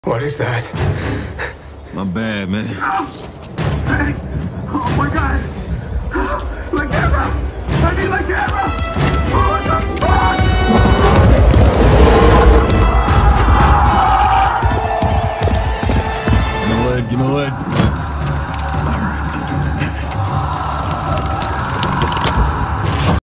What is that? My bad, man. Hey! Oh my God! La Guerra! I need La Guerra! What the fuck? Give me a lid.